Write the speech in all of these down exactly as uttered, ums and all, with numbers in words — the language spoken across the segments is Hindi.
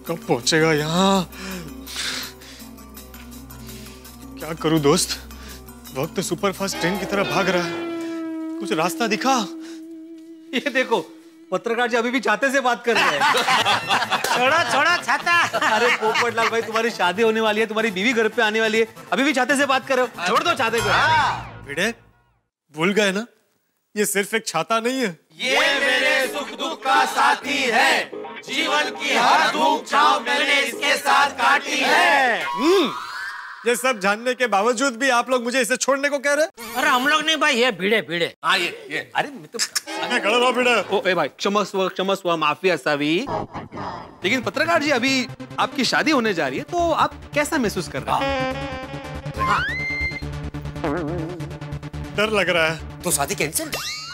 कब पहुंचेगा यहाँ? क्या करूं दोस्त, वक्त सुपरफास्ट ट्रेन की तरह भाग रहा है। कुछ रास्ता दिखा? ये देखो, पत्रकार जी अभी भी छाते से बात कर रहे हैं। छोड़ो छोड़ो छाता। अरे पोपटलाल भाई, तुम्हारी शादी होने वाली है, तुम्हारी बीवी घर पे आने वाली है, अभी भी छाते से बात कर रहे हो। छोड़ दो छाते को। भिड़े, भूल गए ना, ये सिर्फ एक छाता नहीं है, ये मेरे सुख दुख का साथी है। जीवन की हर धूप छांव मैंने इसके साथ काटी है। हम्म, ये सब जानने के बावजूद भी आप लोग मुझे इसे छोड़ने को कह रहे? अरे हम लोग नहीं भाई, ये भिड़े भिड़े। हाँ ये ये अरे मैं तो खड़ा रहो भिड़े। ओ ए भाई, क्षमस्व क्षमस्व, माफी असावी। लेकिन पत्रकार जी, अभी आपकी शादी होने जा रही है, तो आप कैसा महसूस कर रहे हैं? डर लग रहा है। तो शादी कैंसिल?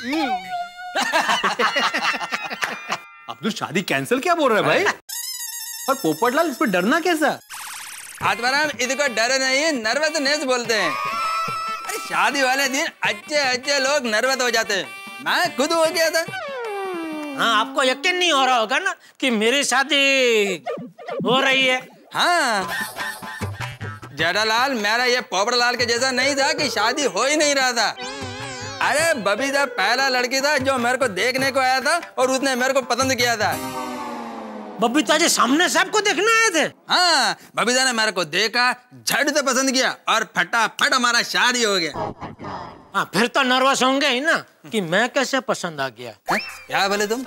अब्दुल, शादी कैंसिल क्या बोल रहे हैं भाई? और पोपटलाल, इस पर डरना कैसा? आत्माराम, इसको डर नहीं, नर्वसनेस बोलते हैं। अरे शादी वाले दिन अच्छे अच्छे लोग नर्वस हो जाते हैं। मैं खुद हो गया था। हाँ, आपको यकीन नहीं हो रहा होगा ना कि मेरी शादी हो रही है। हाँ, जेठालाल, मेरा ये पोपटलाल के जैसा नहीं था कि शादी हो ही नहीं रहा था। अरे बबीता पहला लड़की था जो मेरे को देखने को आया था और उसने मेरे को पसंद किया था। बबीता जी सामने से आपको देखने आए थे? हाँ, बबीता ने मेरे को देखा, झट से पसंद किया और फटाफट हमारा शादी हो गया। हाँ, फिर तो नर्वस होंगे ही ना कि मैं कैसे पसंद आ गया। है? क्या बोले तुम?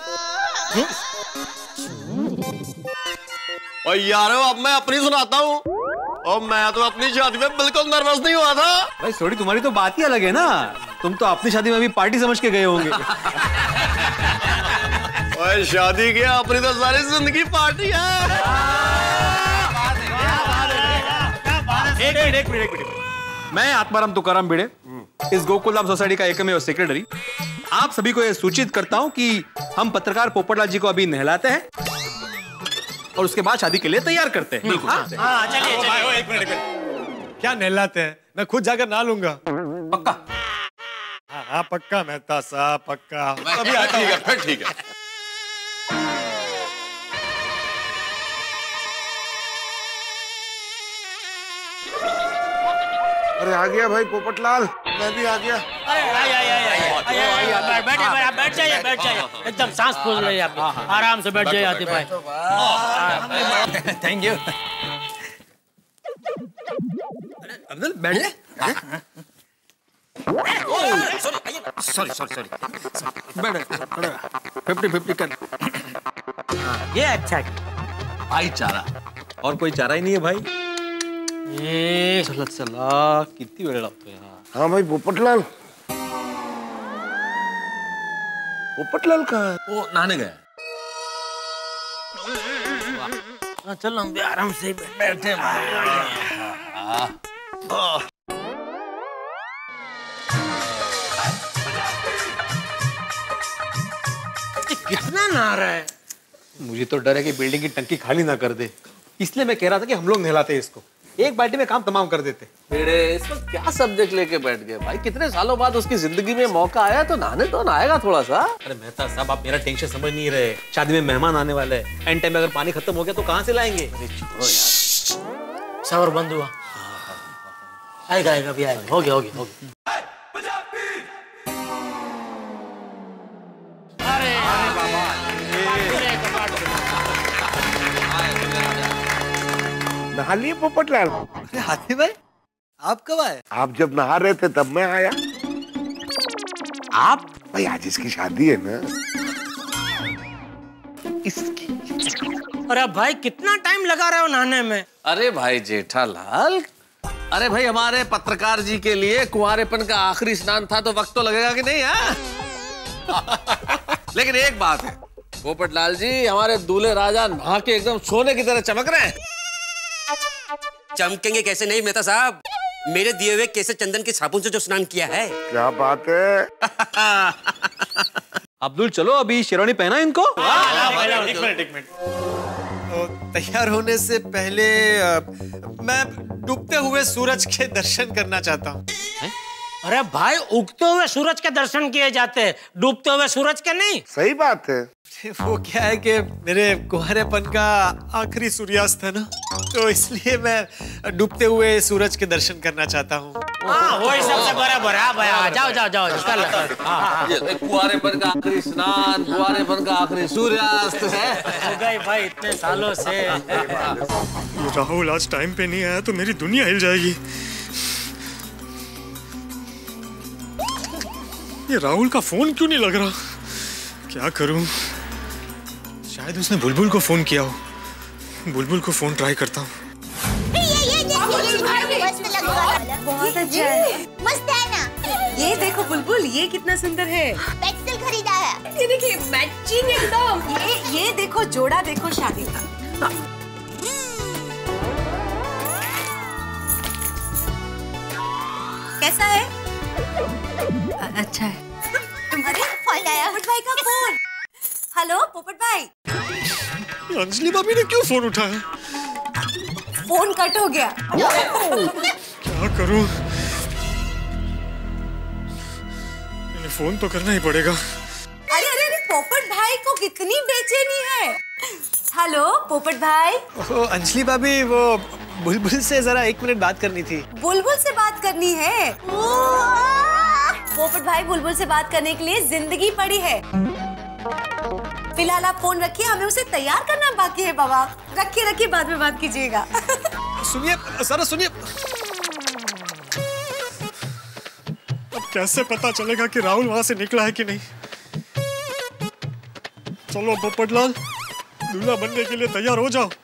और यारो, अब मैं अपनी सुनाता हूँ। और मैं तो अपनी शादी में बिल्कुल नर्वस नहीं हुआ था। भाई सॉरी, तुम्हारी तो बात ही अलग है ना। तुम तो अपनी शादी में भी पार्टी समझ के गए होंगे। और शादी की अपनी तो सारी जिंदगी पार्टी है। एक मिनट एक मिनट एक मिनट मैं आत्माराम तुकाराम भिड़े, इस गोकुलधाम सोसाइटी का एकमेव सेक्रेटरी, आप सभी को यह सूचित करता हूं कि हम पत्रकार पोपटलाल जी को अभी नहलाते हैं और उसके बाद शादी के लिए तैयार करते हैं। हाँ, हाँ, चलिए चलिए। एक मिनट एक मिनट, क्या नहलाते हैं? मैं खुद जाकर नहा लूंगा। पक्का? हाँ हाँ पक्का मेहता साहब, पक्का। अभी ठीक है, फिर ठीक है। अरे आ गया भाई पोपटलाल, मैं भी आ गया। अरे आइए आइए आइए आइए आइए, बैठिए आप, बैठ जाइए बैठ जाइए, एकदम सांस फूल रही है आपकी, आराम से बैठ जाइए आतिफ भाई। Thank you. अब्दुल, बैठ ले। Sorry sorry sorry. Fifty fifty कर। ये अच्छा भाईचारा, और कोई चारा ही नहीं है भाई। ये चला चला, कितनी वेळ लागतो यार। हाँ भाई पोपटलाल, पोपटलाल कहाँ है? वो नहाने गया। चलो हम भी आराम से बैठे। कितना नहा रहा है? मुझे तो डर है कि बिल्डिंग की टंकी खाली ना कर दे, इसलिए मैं कह रहा था कि हम लोग नहलाते हैं इसको, एक बाल्टी में काम तमाम कर देते। बेड़े, इसको क्या सब्जेक्ट लेके बैठ गए भाई? कितने सालों बाद उसकी जिंदगी में मौका आया तो नहाने तो नहाएगा थोड़ा सा। अरे मेहता साहब, आप मेरा टेंशन समझ नहीं रहे। शादी में मेहमान आने वाले हैं, एंड टाइम में अगर पानी खत्म हो गया तो कहाँ से लाएंगे? शावर बंद हुआ, आएगा आएगा भी आएगा, हो गया हो गया हो गया। अरे अरे बाबा, नहा लिए पोपटलाल? अरे हाथी भाई, आप कब आए? आप जब नहा रहे थे तब मैं आया। आप भाई आज इसकी शादी है ना, इसकी। अरे भाई कितना टाइम लगा रहे हो नहाने में? अरे भाई जेठालाल, अरे भाई हमारे पत्रकार जी के लिए कुंवारेपन का आखिरी स्नान था तो वक्त तो लगेगा कि नहीं? हाँ? लेकिन एक बात है पोपटलाल जी, हमारे दूल्हे राजा नहा के एकदम सोने की तरह चमक रहे हैं। चमकेंगे कैसे नहीं मेहता साहब, मेरे दिए हुए केसर चंदन के साबुन से जो स्नान किया है। क्या बात है? अब्दुल चलो, अभी शेरवानी पहना इनको। एक मिनट एक मिनट, तैयार होने से पहले मैं डूबते हुए सूरज के दर्शन करना चाहता हूँ। अरे भाई उगते हुए सूरज के दर्शन किए जाते हैं, डूबते हुए सूरज के नहीं। सही बात है। वो क्या है कि मेरे कुंवारेपन का आखिरी सूर्यास्त है ना, तो इसलिए मैं डूबते हुए सूरज के दर्शन करना चाहता हूँ। हाँ वही सबसे बराबर है भैया। जाओ जाओ जाओ कल कुंवारेपन का आखिरी स्नान, कुंवारेपन का आखिरी सूर्यास्त है। हो गई भाई इतने सालों से। ये राहुल आज टाइम पे नहीं आया तो मेरी दुनिया हिल जाएगी। ये राहुल का फोन क्यों नहीं लग रहा? क्या करूं? शायद उसने बुलबुल को फोन किया हो। बुलबुल को फोन ट्राई करता हूँ। बहुत अच्छा है, मस्त है ना? ये देखो बुलबुल, ये कितना सुंदर है। पेंसिल खरीदा है। ये देखिए मैचिंग एकदम। ये ये देखो जोड़ा देखो शादी का। कैसा है? अ- अच्छा है। अरे फोन आया। पोपट भाई का फोन। हेलो पोपट भाई। अंजलि भाभी ने क्यों फोन उठाया? फोन कट हो गया। क्या करूं? मैंने फोन तो करना ही पड़ेगा। अरे अरे अरे पोपट भाई को कितनी बेचैनी है। हेलो पोपट भाई। ओ, अंजलि भाभी वो बुलबुल से जरा एक मिनट बात करनी थी। बुलबुल से बात करनी है? पोपट भाई बुलबुल से बात करने के लिए जिंदगी पड़ी है। फिलहाल आप फोन रखिए, हमें उसे तैयार करना बाकी है बाबा। रखिए रखिए, बाद में बात कीजिएगा। सुनिए सर सुनिए, अब कैसे पता चलेगा कि राहुल वहां से निकला है कि नहीं? चलो पोपटलाल, दूल्हा बनने के लिए तैयार हो जाओ।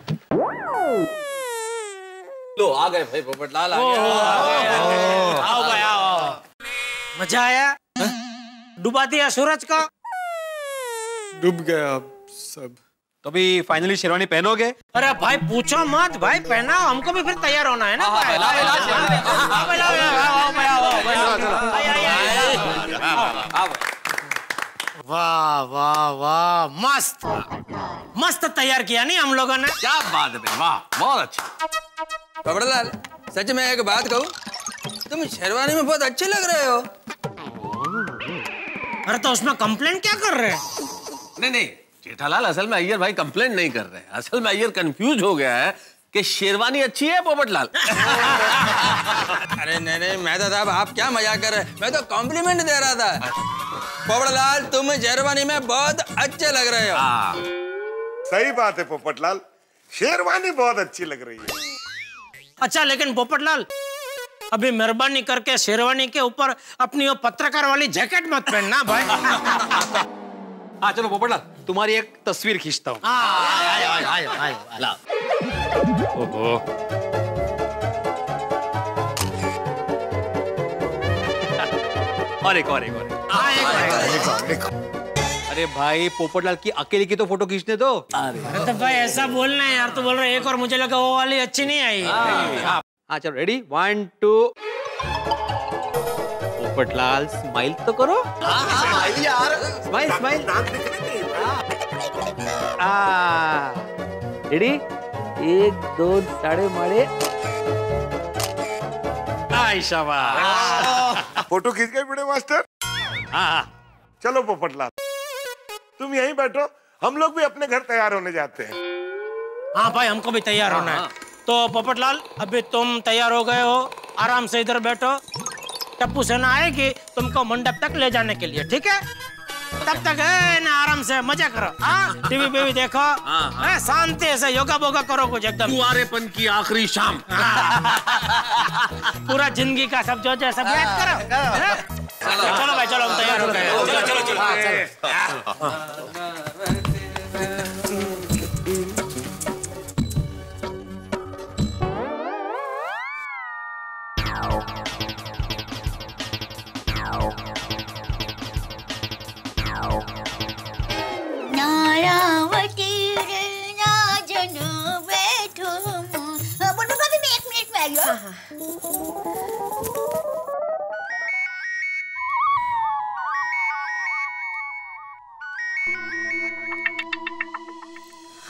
लो आ गए भाई पोपटलाल, आ गए। आओ भाई आओ। मजा आया? डुबा दिया सूरज का? डूब गया अब सब। तो अभी फाइनली शेरवानी पहनोगे? अरे भाई पूछो मत भाई, पहना हमको भी फिर तैयार होना है ना भाई। वाह वाह वाह, मस्त मस्त तैयार किया नहीं हम लोगों ने। क्या बात है, वाह बहुत अच्छा। पोपटलाल सच में एक बात कहूँ, तुम शेरवानी में बहुत अच्छे लग रहे हो। अरे तो उसमें कंप्लेंट क्या कर रहे हैं? नहीं नहीं जेठालाल, असल में अय्यर भाई कंप्लेंट नहीं कर रहे हैं। असल में अय्यर कंफ्यूज हो गया है कि शेरवानी अच्छी है पोपटलाल। अरे नहीं नहीं मैं तो साहब आप क्या मजाक कर रहे हैं, मैं तो कॉम्प्लीमेंट दे रहा था। पोपटलाल तुम शेरवानी में बहुत अच्छे लग रहे हो। सही बात है पोपटलाल, शेरवानी बहुत अच्छी लग रही है। अच्छा लेकिन पोपटलाल अभी मेहरबानी करके शेरवानी के ऊपर अपनी वो पत्रकार वाली जैकेट मत पहनना भाई। हाँ चलो पोपटलाल, तुम्हारी एक तस्वीर खींचता हूँ। ओहो और एक और एक और एक। अरे भाई पोपटलाल की अकेले की तो फोटो खींचने दो। अरे तो भाई ऐसा बोलना है यार, तो बोल रहे एक और, मुझे लगा वो वाली अच्छी नहीं आई। हाँ चलो ready, one two. Popatlal smile तो करो। Smile smile. रेडी, एक दो साढ़े मारे। शाबाश। फोटो खींच गए बड़े मास्टर। हाँ चलो पोपटलाल तुम यहीं बैठो, हम लोग भी अपने घर तैयार होने जाते हैं। हाँ भाई हमको भी तैयार होना है। तो पोपटलाल अभी तुम तैयार हो गए हो, आराम से इधर बैठो। टप्पू सेना आएगी तुमको मंडप तक ले जाने के लिए, ठीक है? तब तक है ना आराम से मजा करो। हाँ टीवी बीवी देखो, है शांति से योगा बोगा करो कुछ एकदम। कुंवारेपन की आखिरी शाम। पूरा जिंदगी का सब जो है सब याद करो। चलो चलो भाई चलो, हम तैयार हो गए। चलो चलो चलो। नारावती रे ना जन बैठो। बोलो भाभी मैं एक मिनट में आई हूँ।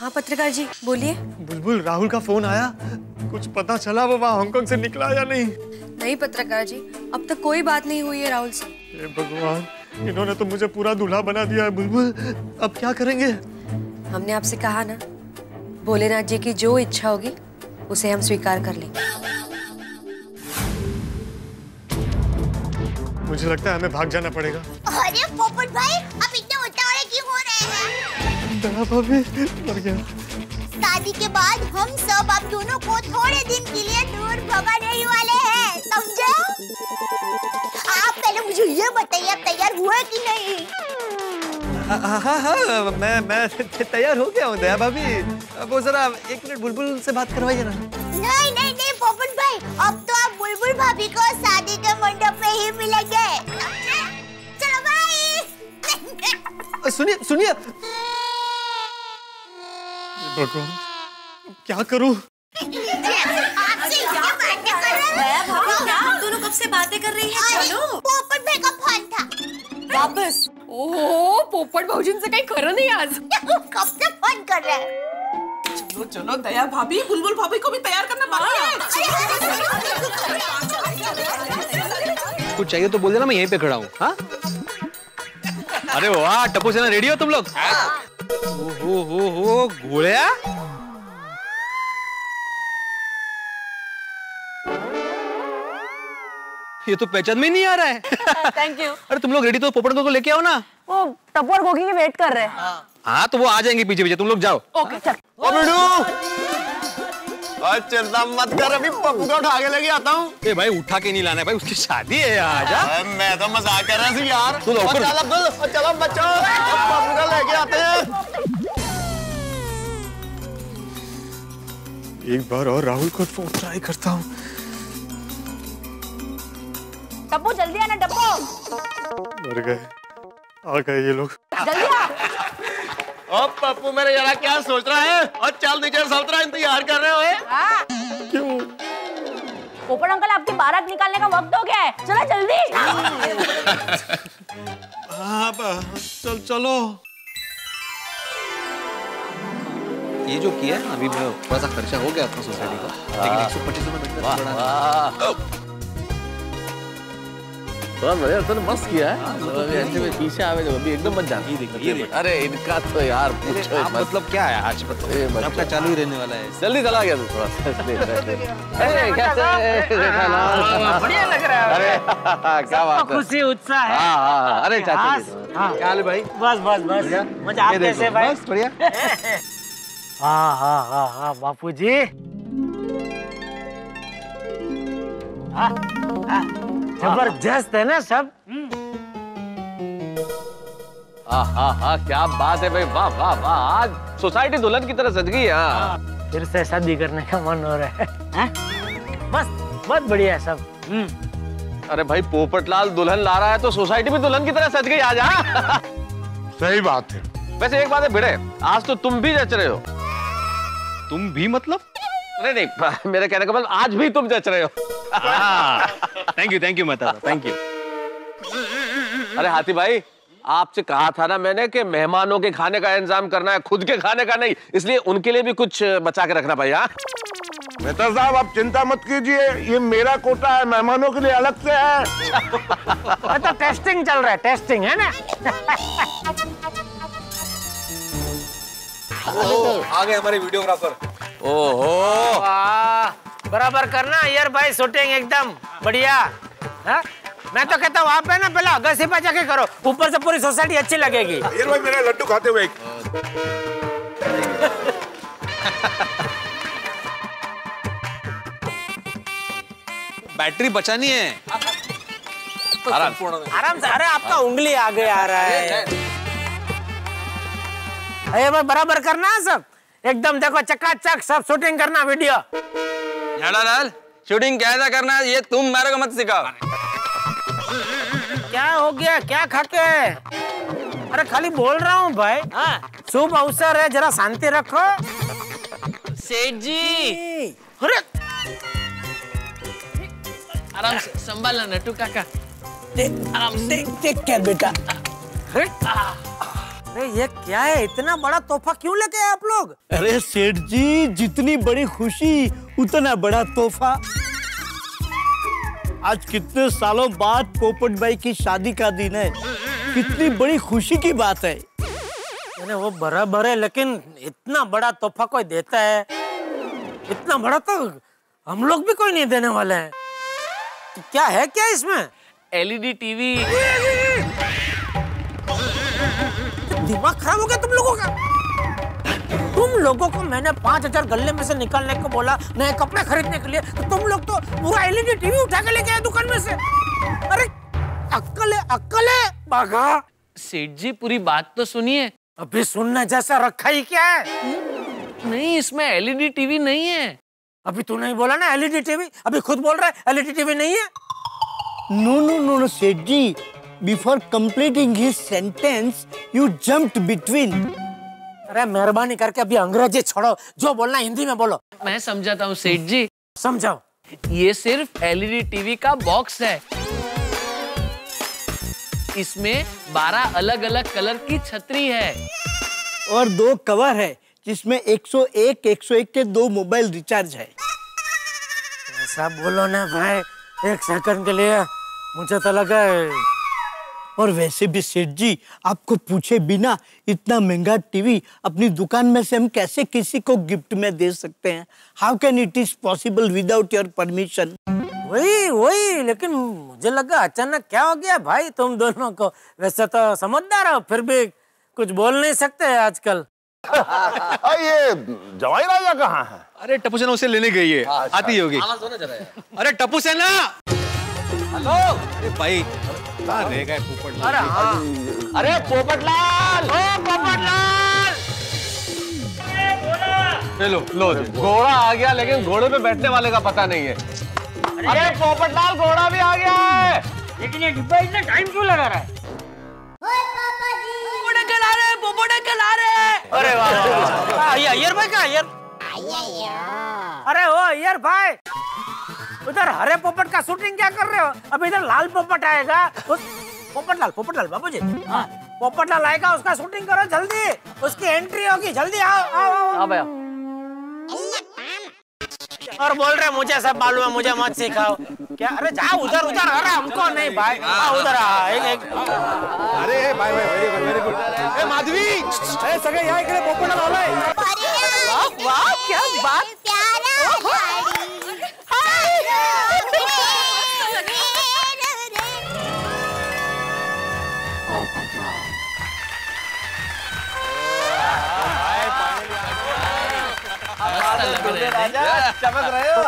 हाँ पत्रकार जी बोलिए। बुलबुल, राहुल का फोन आया, कुछ पता चला वो वहाँ हांगकांग से निकला या नहीं? नहीं पत्रकार जी, अब तक कोई बात नहीं हुई है राहुल से। हे भगवान, इन्होंने तो मुझे पूरा दूल्हा बना दिया है। बुलबुल, अब क्या करेंगे? हमने आपसे कहा ना, भोलेनाथ जी की जो इच्छा होगी उसे हम स्वीकार कर लेंगे। मुझे लगता है हमें भाग जाना पड़ेगा। अरे पोपट भाई, आप इतने उतावले क्यों हो रहे हैं? दया भाभी, मर गया। शादी के बाद हम सब आप दोनों को थोड़े दिन के लिए दूर भगाने ही वाले हैं, समझे? आप पहले मुझे ये बताइए, आप तैयार हुए कि नहीं? हाँ हाँ हाँ, मैं मैं तैयार हो गया हूँ दया भाभी। वो जरा एक मिनट बुलबुल से बात करवाइए ना। नहीं नहीं नहीं पोपट भाई, अब तो आप बुलबुल भाभी को शादी के मंडप में ही मिलेंगे। चलो बाय। सुनिए सुनिए। भगवान, क्या करूं? आपसे ये बातें कर रहे हैं। क्या आप दोनों कब से बातें कर रही हैं? चलो। पोपट भाई का फोन था। वापस? ओहो, पोपट भाऊजीन से काही खरं नाही आज। कब से फोन कर रहे हैं? चलो चलो दया भाभी, बुलबुल भाभी को भी तैयार करना बाकी है। कुछ चाहिए तो बोल देना, मैं यहीं पे खड़ा हूँ। हाँ? अरे वाह, टप्पू सेना रेडी हो तुम लोग? हो हो हो घोड़िया। ये तो पहचान में नहीं आ रहा है। Thank you. अरे तुम लोग रेडी तो पोपट को लेके आओ ना। वो टप्पू और गोगी की वेट कर रहे हैं। हाँ तो वो आ जाएंगे पीछे पीछे, तुम लोग जाओ। ओके चल। ओ और चिंता मत कर, अभी पप्पू को उठा के लेके आता हूँ। ए भाई उठा के नहीं लाना है भाई, उसकी शादी है यार। आजा। मैं तो मजाक कर रहा थी यार। तू लौकर। चलो चलो बच्चों, पप्पू को लेके आते हैं। एक बार और राहुल को फोन ट्राई करता हूँ। टप्पू जल्दी आना टप्पू। मर गए, आ गए ये लोग। जल्दी आ। ओ पप्पू मेरे यार क्या सोच रहा है? और चल नीचे सल्तरा इंतजार कर रहे हो? हाँ। क्यों? पोपट अंकल आपकी बारात निकालने का वक्त हो गया है, चलो जल्दी। हाँ चल चलो। ये जो किया है अभी मैं थोड़ा सा खर्चा हो गया अपना सोसाइटी का, लेकिन एक सौ पच्चीस रुपए मिनट थोड़ा बढ़िया तो मस्त किया है। अभी ऐसे में पीछे आवे जब अभी एकदम मत जाती देखिए। अरे इनका तो यार पूछो मत। मतलब क्या है आज मतलब आपका चालू ही रहने वाला है। जल्दी चला गया तू थोड़ा सा। अरे कैसे बढ़िया लग रहा है। अरे क्या बात है, खुशी उत्साह है। हाँ हाँ अरे चाचा जी क्या हाल है भाई? बस बस बस मजा आप कैसे भाई? बस बढ़िया। हाँ हाँ हाँ हाँ बापू जी। हाँ हाँ जबरदस्त है ना सब। हाँ हाँ हाँ क्या बात है भाई, वाह वाह वाह, आज सोसाइटी दुल्हन की तरह सज गई है। फिर से शादी करने का मन हो रहा है, है? बस बहुत बढ़िया है सब। अरे भाई पोपटलाल दुल्हन ला रहा है तो सोसाइटी भी दुल्हन की तरह सज गई आज। हाँ सही बात है। वैसे एक बात है भिड़े, आज तो तुम भी जच रहे हो। तुम भी मतलब? नहीं नहीं मेरे कहने का मतलब आज भी तुम जच रहे हो। थैंक यू थैंक यू मता थैंक यू। अरे हाथी भाई आपसे कहा था ना मैंने कि मेहमानों के खाने का इंतजाम करना है, खुद के खाने का नहीं, इसलिए उनके लिए भी कुछ बचा के रखना भाई। हाँ मेहता साहब आप चिंता मत कीजिए, ये मेरा कोटा है, मेहमानों के लिए अलग से है। तो टेस्टिंग चल रहा है, टेस्टिंग है ना। आ गए हमारे वीडियोग्राफर। ओहो बराबर करना यार भाई, शूटिंग एकदम बढ़िया। हा? मैं तो कहता हूँ आप है ना पहले अगस्ती पे जाके करो, ऊपर से पूरी सोसाइटी अच्छी लगेगी। ये भाई मेरा लड्डू खाते हुए। बैटरी बचानी है। आराम आराम से। अरे आपका उंगली आगे आ रहा है। अरे भाई बराबर करना है सब एकदम, देखो चकाचक सब शूटिंग करना वीडियो। लाल शूटिंग कैसा करना है ये तुम मेरे को मत सिखाओ। क्या हो गया, क्या खाके? अरे खाली बोल रहा हूँ भाई। हाँ। शुभ अवसर है, जरा शांति रखो। सेठ जी अरे आराम से संभालना नट्टू काका। आराम से टेक केयर बेटा। अरे ये क्या है, इतना बड़ा तोहफा क्यों लेके आए आप लोग? अरे सेठ जी, जितनी बड़ी खुशी उतना बड़ा तोहफा। आज कितने सालों बाद पोपट भाई की शादी का दिन है, कितनी बड़ी खुशी की बात है। अरे वो बराबर है, लेकिन इतना बड़ा तोहफा कोई देता है? इतना बड़ा तो हम लोग भी कोई नहीं देने वाले हैं। तो क्या है क्या इसमें? LED TV. दिमाग खराब हो गया तुम लोगों का? तुम लोगों को मैंने पांच हजार गल्ले में से निकालने को बोला नए कपड़े खरीदने के लिए, तो तुम लोग तो पूरा एलईडी टीवी उठा के लेके आए दुकान में से। अरे अक्कल है, अक्कल है बागा। सेठ जी पूरी बात तो सुनिए। अभी सुनने जैसा रखा ही क्या है? नहीं, इसमें एलईडी टीवी नहीं है। अभी तू नहीं बोला ना एलईडी टीवी, अभी खुद बोल रहा है एलईडी टीवी नहीं है। No no no no Seth ji, before completing his sentence you jumped between. अरे मेहरबानी करके अभी अंग्रेजी छोड़ो, जो बोलना हिंदी में बोलो। मैं समझाता हूँ सेठ जी। समझाओ। ये सिर्फ एलईडी टीवी का बॉक्स है। इसमें बारह अलग अलग कलर की छतरी है और दो कवर है जिसमें एक सौ एक एक सौ एक के दो मोबाइल रिचार्ज है। ऐसा बोलो ना भाई, एक सेकंड के लिए मुझे तो लगा है। और वैसे भी सेठ जी, आपको पूछे बिना इतना महंगा टीवी अपनी दुकान में से हम कैसे किसी को गिफ्ट में दे सकते हैं? How can it is possible without your permission? वही वही, लेकिन मुझे लगा अचानक क्या हो गया भाई तुम दोनों को? वैसे तो समझदार हो, फिर भी कुछ बोल नहीं सकते आजकल। ये जवाई राजा कहाँ है? अरे टप्पू सेना उसे लेने गई है, आती होगी। अरे टप्पू सेना, हेलो। अरे भाई कहाँ रह गए पोपटलाल? अरे हाँ, अरे पोपटलाल, ओ पोपटलाल। लो लो, घोड़ा आ गया, लेकिन घोड़े पे बैठने वाले का पता नहीं है। अरे पोपटलाल, घोड़ा भी आ गया है, लेकिन ये डिब्बा इतना टाइम क्यों लगा रहा है? पोपट कल आ रहे, पोपट कल आ रहे। अरे वाह, ये अय्यर भाई का अय्यर। अरे ओ अय्यर भाई, उधर हरे पोपट का शूटिंग क्या कर रहे हो? अब इधर लाल पोपट आएगा। पोपटलाल, पोपटलाल बाबूजी, हाँ, पोपटलाल आएगा, उसका शूटिंग करो जल्दी, उसकी एंट्री होगी, जल्दी आओ आओ आओ। हाँ भैया। और बोल रहे मुझे सब मालूम है, मुझे मत सिखाओ क्या? अरे जाओ उधर उधर, अरे हमको नहीं भाई, हाँ उधर आ। एक एक अरे भाई भाई वेरी गुड वेरी गुड। ए माधवी, ए सगळे या इकडे, पोपटलाल आलाय। वाह वाह, क्या बात, प्यारा राजा चमक रहे हो।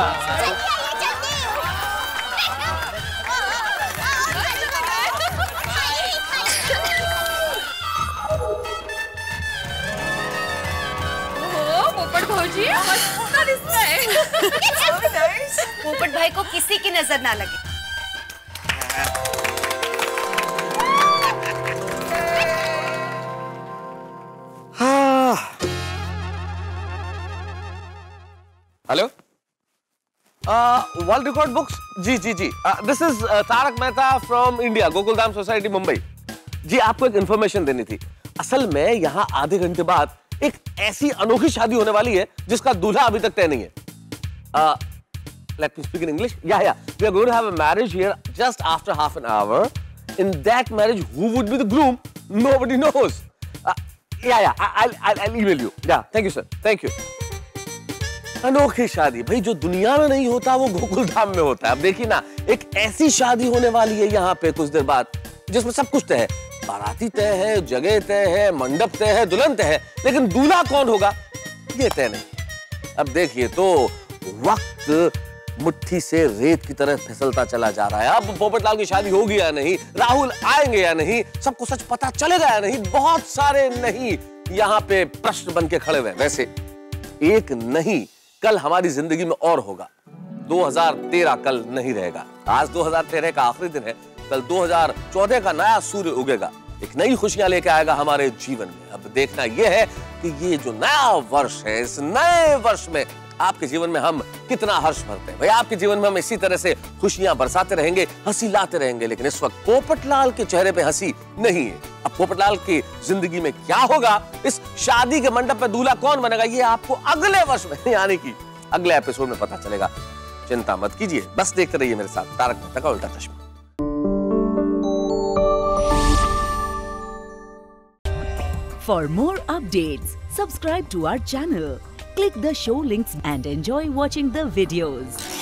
पोपट भौजी, मस्त दिसतंय। पोपट भाई को किसी की नजर ना लगे। Hello, world record books. जी जी जी, this is Tarak Mehta from India, Gokuldham society Mumbai. जी आपको एक इंफॉर्मेशन देनी थी। असल में यहाँ आधे घंटे बाद एक ऐसी अनोखी शादी होने वाली है जिसका दूल्हा अभी तक तय नहीं है। Let me speak in English. Yeah yeah we are going to have a marriage here just after half an hour. In that marriage who would be the groom nobody knows. Yeah yeah I I I email you. Yeah thank you sir, thank you. अनोखी शादी भाई, जो दुनिया में नहीं होता वो गोकुलधाम में होता है। अब देखिए ना, एक ऐसी शादी होने वाली है यहाँ पे कुछ देर बाद जिसमें सब कुछ तय है। बाराती तय है, जगह तय है, मंडप तय है, दुल्हन तय है, लेकिन दूल्हा कौन होगा ये तय नहीं। अब देखिए तो वक्त मुट्ठी से रेत की तरह फिसलता चला जा रहा है। अब पोपटलाल की शादी होगी या नहीं, राहुल आएंगे या नहीं, सबको सच पता चलेगा या नहीं, बहुत सारे नहीं यहाँ पे प्रश्न बन के खड़े हुए। वैसे एक नहीं कल हमारी जिंदगी में और होगा। दो हज़ार तेरह कल नहीं रहेगा। आज दो हज़ार तेरह का आखिरी दिन है, कल दो हज़ार चौदह का नया सूर्य उगेगा, एक नई खुशियां लेके आएगा हमारे जीवन में। अब देखना यह है कि ये जो नया वर्ष है, इस नए वर्ष में आपके जीवन में हम कितना हर्ष भरते हैं। भाई आपके जीवन में हम इसी तरह से खुशियां बरसाते रहेंगे, हंसी लाते रहेंगे, लेकिन इस वक्त पोपटलाल के चेहरे पे हंसी नहीं है। अब पोपटलाल की जिंदगी में क्या होगा, इस शादी के मंडप पे दूल्हा कौन बनेगा, ये आपको अगले वर्ष में यानी कि अगले एपिसोड में पता चलेगा। चिंता मत कीजिए, बस देखते रहिए मेरे साथ तारक मेहता का उल्टा चश्मा। For more updates, subscribe to our channel, click the show links and enjoy watching the videos.